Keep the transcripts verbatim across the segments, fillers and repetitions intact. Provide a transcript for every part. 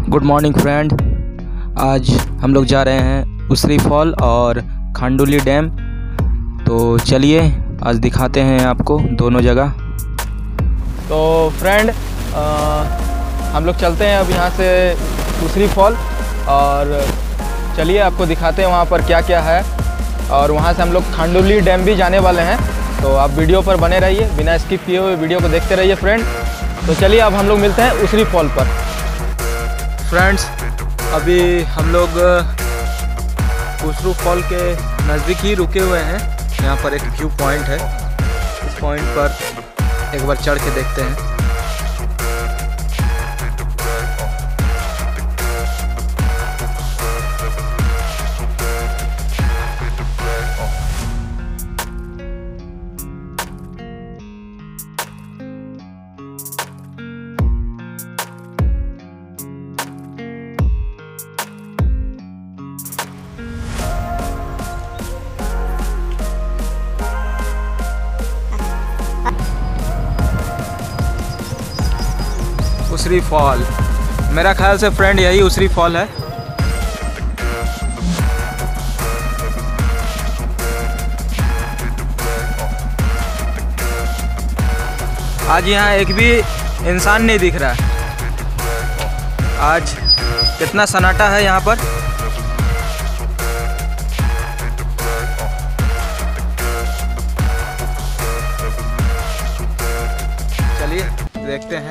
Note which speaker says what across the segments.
Speaker 1: Good morning friend. आज हम लोग जा रहे हैं उसरी फॉल और खांडोली डैम। तो चलिए आज दिखाते हैं आपको दोनों जगह। तो फ्रेंड हम लोग चलते हैं अब यहाँ से उसरी फॉल और चलिए आपको दिखाते हैं वहाँ पर क्या क्या है। और वहाँ से हम लोग खांडोली डैम भी जाने वाले हैं। तो आप वीडियो पर बने रहिए, बिना स्किप किए हुए वीडियो को देखते रहिए फ्रेंड। तो चलिए अब हम लोग मिलते हैं उसरी फॉल पर। फ्रेंड्स अभी हम लोग उसरी फॉल के नज़दीक ही रुके हुए हैं। यहाँ पर एक व्यू पॉइंट है, इस पॉइंट पर एक बार चढ़ के देखते हैं। उसरी फॉल, मेरा ख्याल से फ्रेंड यही उसरी फॉल है। आज यहाँ एक भी इंसान नहीं दिख रहा है। आज कितना सन्नाटा है यहाँ पर। चलिए देखते हैं।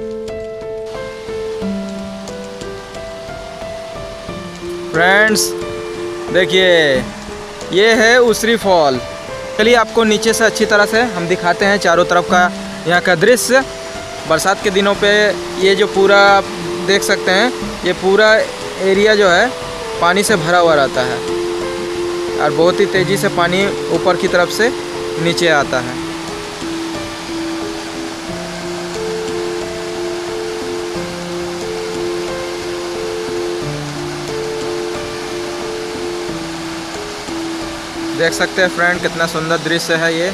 Speaker 1: फ्रेंड्स देखिए ये है उसरी फॉल। चलिए आपको नीचे से अच्छी तरह से हम दिखाते हैं चारों तरफ का यहाँ का दृश्य। बरसात के दिनों पे ये जो पूरा देख सकते हैं, ये पूरा एरिया जो है पानी से भरा हुआ रहता है और बहुत ही तेज़ी से पानी ऊपर की तरफ से नीचे आता है। देख सकते हैं फ्रेंड कितना सुंदर दृश्य है ये।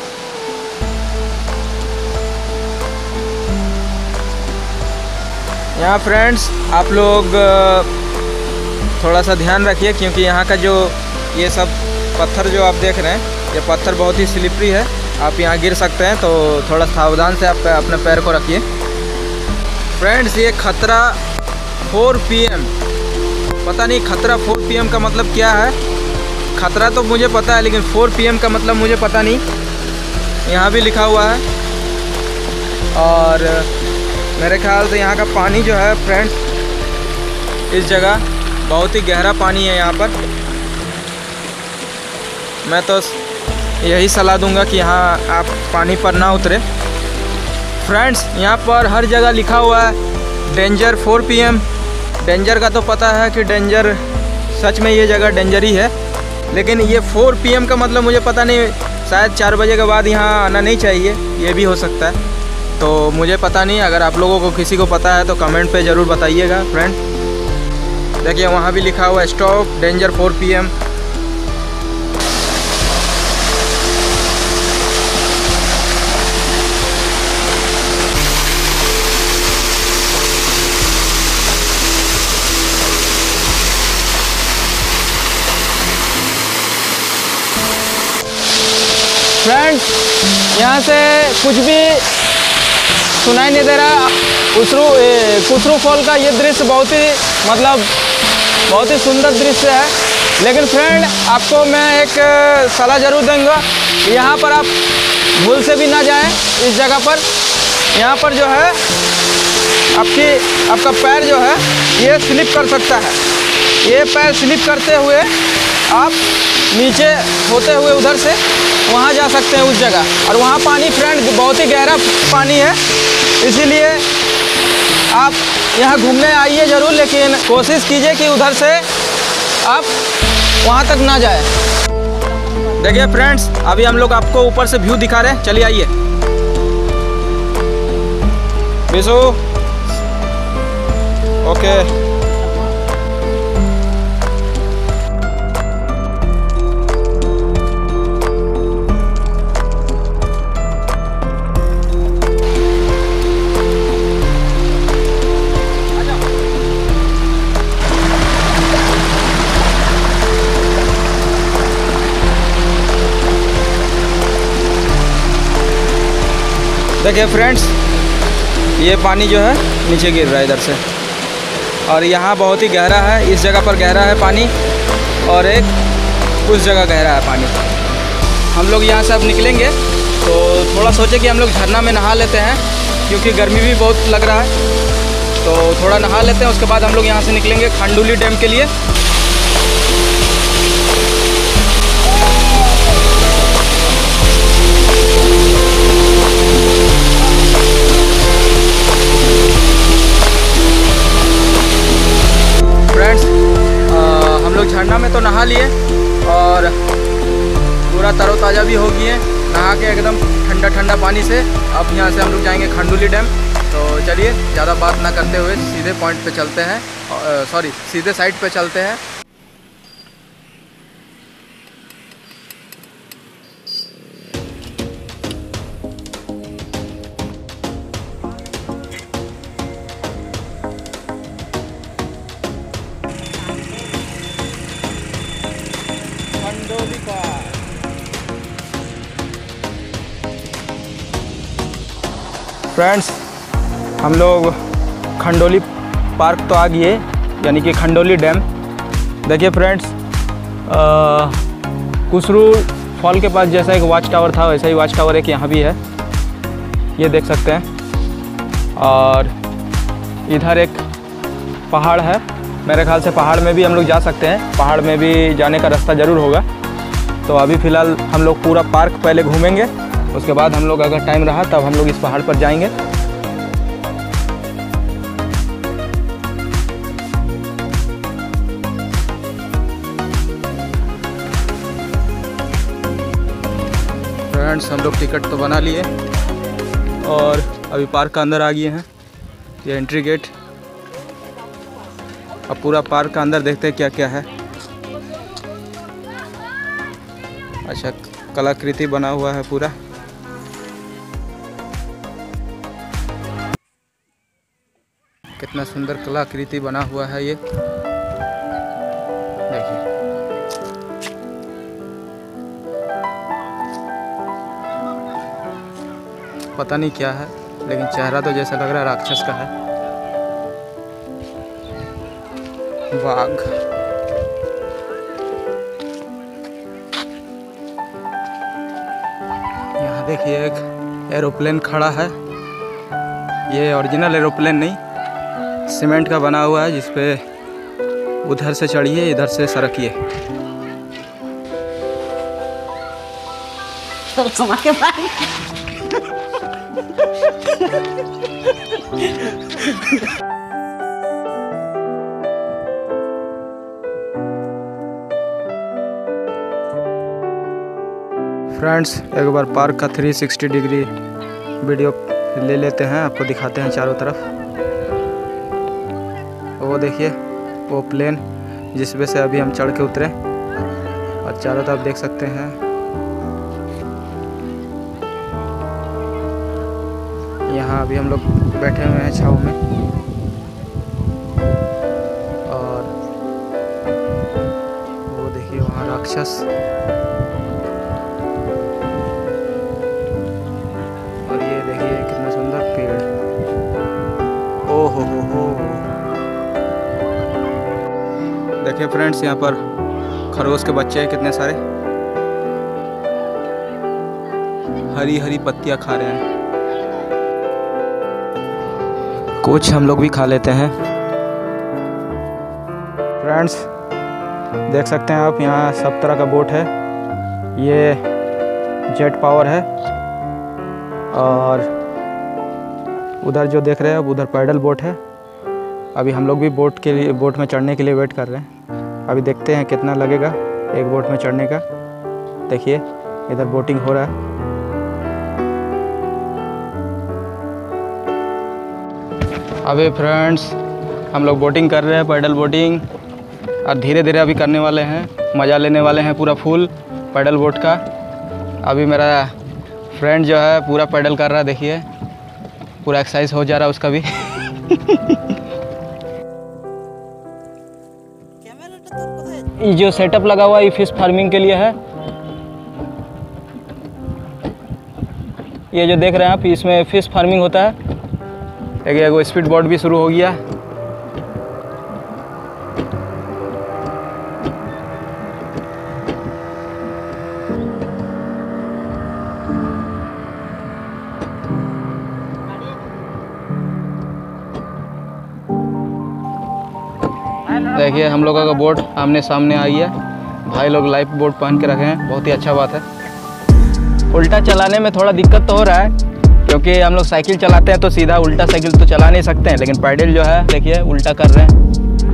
Speaker 1: यहाँ फ्रेंड्स आप लोग थोड़ा सा ध्यान रखिए, क्योंकि यहाँ का जो ये सब पत्थर जो आप देख रहे हैं, ये पत्थर बहुत ही स्लिपरी है। आप यहाँ गिर सकते हैं, तो थोड़ा सावधान से आप अपने पैर को रखिए। फ्रेंड्स ये खतरा फोर पी एम, पता नहीं खतरा फोर पी एम का मतलब क्या है। खतरा तो मुझे पता है, लेकिन फोर पी एम का मतलब मुझे पता नहीं। यहाँ भी लिखा हुआ है। और मेरे ख्याल से यहाँ का पानी जो है फ्रेंड्स, इस जगह बहुत ही गहरा पानी है यहाँ पर। मैं तो यही सलाह दूंगा कि यहाँ आप पानी पर ना उतरे। फ्रेंड्स यहाँ पर हर जगह लिखा हुआ है danger four P M. Danger का तो पता है कि डेंजर, सच में ये जगह डेंजर ही है, लेकिन ये फोर पी एम का मतलब मुझे पता नहीं। शायद चार बजे के बाद यहाँ आना नहीं चाहिए, ये भी हो सकता है। तो मुझे पता नहीं, अगर आप लोगों को किसी को पता है तो कमेंट पे ज़रूर बताइएगा फ्रेंड। देखिए वहाँ भी लिखा हुआ है stop danger four P M. Friends यहाँ से कुछ भी सुनाई नहीं दे रहा। उसरू उसरू फॉल का ये दृश्य बहुत ही मतलब बहुत ही सुंदर दृश्य है। लेकिन फ्रेंड आपको मैं एक सलाह ज़रूर दूंगा, यहाँ पर आप भूल से भी ना जाएं। इस जगह पर यहाँ पर जो है आपकी आपका पैर जो है ये स्लिप कर सकता है। ये पैर स्लिप करते हुए आप नीचे होते हुए उधर से वहाँ जा सकते हैं उस जगह। और वहाँ पानी फ्रेंड बहुत ही गहरा पानी है, इसीलिए आप यहाँ घूमने आइए ज़रूर, लेकिन कोशिश कीजिए कि उधर से आप वहाँ तक ना जाए। देखिए फ्रेंड्स अभी हम लोग आपको ऊपर से व्यू दिखा रहे हैं। चलिए आइए। बिशु ओके। देखिए फ्रेंड्स, ये पानी जो है नीचे गिर रहा है इधर से, और यहाँ बहुत ही गहरा है। इस जगह पर गहरा है पानी और एक उस जगह गहरा है पानी। हम लोग यहाँ से अब निकलेंगे तो थोड़ा सोचे कि हम लोग झरना में नहा लेते हैं, क्योंकि गर्मी भी बहुत लग रहा है। तो थोड़ा नहा लेते हैं, उसके बाद हम लोग यहाँ से निकलेंगे खंडोली डैम के लिए। फ्रेंड्स, हम लोग झरना में तो नहा लिए और पूरा तरोताज़ा भी हो गए, नहा के एकदम ठंडा ठंडा पानी से। अब यहाँ से हम लोग जाएंगे खंडोली डैम। तो चलिए ज़्यादा बात ना करते हुए सीधे पॉइंट पे चलते हैं, सॉरी सीधे साइड पे चलते हैं। खंडोली पार्क। फ्रेंड्स, हम लोग खंडोली पार्क तो आ गए, यानी कि खंडोली डैम। देखिए फ्रेंड्स, कुसरू फॉल के पास जैसा एक वाच टावर था, वैसा ही वाच टावर एक यहाँ भी है, ये देख सकते हैं। और इधर एक पहाड़ है, मेरे ख्याल से पहाड़ में भी हम लोग जा सकते हैं, पहाड़ में भी जाने का रास्ता ज़रूर होगा। तो अभी फ़िलहाल हम लोग पूरा पार्क पहले घूमेंगे, उसके बाद हम लोग अगर टाइम रहा तब हम लोग इस पहाड़ पर जाएंगे। फ्रेंड्स, हम लोग टिकट तो बना लिए और अभी पार्क का अंदर आ गए हैं। ये एंट्री गेट। अब पूरा पार्क का अंदर देखते हैं क्या क्या है। अच्छा, कलाकृति बना हुआ है पूरा। कितना सुंदर कलाकृति बना हुआ है ये, देखिए। पता नहीं क्या है, लेकिन चेहरा तो जैसा लग रहा है राक्षस का है। बाघ। यहाँ देखिए एक एरोप्लेन खड़ा है। ये ओरिजिनल एरोप्लेन नहीं, सीमेंट का बना हुआ है, जिसपे उधर से चढ़िए इधर से सरकिए। फ्रेंड्स, एक बार पार्क का थ्री सिक्सटी डिग्री वीडियो ले लेते हैं, आपको दिखाते हैं चारों तरफ। वो देखिए, वो प्लेन जिसमें से अभी हम चढ़ के उतरे, और चारों तरफ देख सकते हैं। यहाँ अभी हम लोग बैठे हुए हैं छाँव में, और वो देखिए वहाँ राक्षस, और ये देखिए कितना सुंदर पेड़। ओ हो हो हो। देखिए फ्रेंड्स, यहाँ पर खरगोश के बच्चे हैं कितने सारे, हरी हरी पत्तियाँ खा रहे हैं। कुछ हम लोग भी खा लेते हैं। फ्रेंड्स, देख सकते हैं आप, यहाँ सब तरह का बोट है। ये जेट पावर है, और उधर जो देख रहे हैं अब उधर पैडल बोट है। अभी हम लोग भी बोट के लिए बोट में चढ़ने के लिए वेट कर रहे हैं। अभी देखते हैं कितना लगेगा एक बोट में चढ़ने का। देखिए इधर बोटिंग हो रहा है। अभी फ्रेंड्स हम लोग बोटिंग कर रहे हैं, पैडल बोटिंग, और धीरे धीरे अभी करने वाले हैं, मज़ा लेने वाले हैं पूरा फुल पैडल बोट का। अभी मेरा फ्रेंड जो है पूरा पैडल कर रहा है, देखिए पूरा एक्सरसाइज हो जा रहा है उसका भी। ये जो सेटअप लगा हुआ है ये फिश फार्मिंग के लिए है। ये जो देख रहे हैं आप, इसमें फिश फार्मिंग होता है। देखिए एगो स्पीड बोट भी शुरू हो गया। देखिए हम लोगों का बोट आमने सामने आई है। भाई लोग लाइफ बोट पहन के रखे हैं, बहुत ही अच्छा बात है। उल्टा चलाने में थोड़ा दिक्कत तो हो रहा है, क्योंकि हम लोग साइकिल चलाते हैं तो सीधा उल्टा साइकिल तो चला नहीं सकते हैं, लेकिन पैडल जो है देखिए उल्टा कर रहे हैं।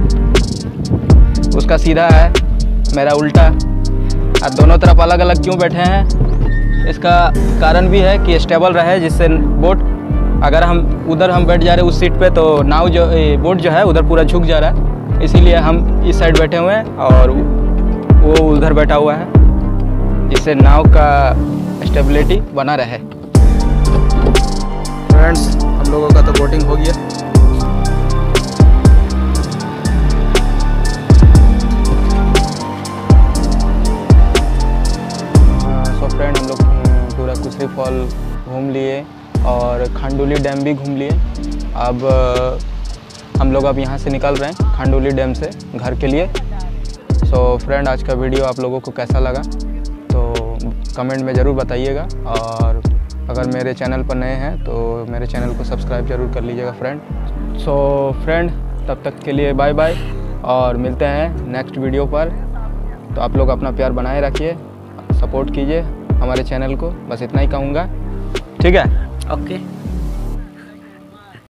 Speaker 1: उसका सीधा है, मेरा उल्टा। और दोनों तरफ अलग अलग क्यों बैठे हैं, इसका कारण भी है कि स्टेबल रहे, जिससे बोट, अगर हम उधर हम बैठ जा रहे हैं उस सीट पे तो नाव जो बोट जो है उधर पूरा झुक जा रहा है, इसीलिए हम इस साइड बैठे हुए हैं और वो उधर बैठा हुआ है, जिससे नाव का स्टेबिलिटी बना रहे। फ्रेंड्स हम लोगों का तो बोटिंग हो गया। सो फ्रेंड हम लोग पूरा कुसरी फॉल घूम लिए और खांडोली डैम भी घूम लिए। अब हम लोग अब यहाँ से निकल रहे हैं खांडोली डैम से घर के लिए। सो फ्रेंड आज का वीडियो आप लोगों को कैसा लगा तो कमेंट में ज़रूर बताइएगा, और अगर मेरे चैनल पर नए हैं तो मेरे चैनल को सब्सक्राइब ज़रूर कर लीजिएगा फ्रेंड। सो फ्रेंड तब तक के लिए बाय बाय, और मिलते हैं नेक्स्ट वीडियो पर। तो आप लोग अपना प्यार बनाए रखिए, सपोर्ट कीजिए हमारे चैनल को, बस इतना ही कहूँगा। ठीक है,
Speaker 2: ओके।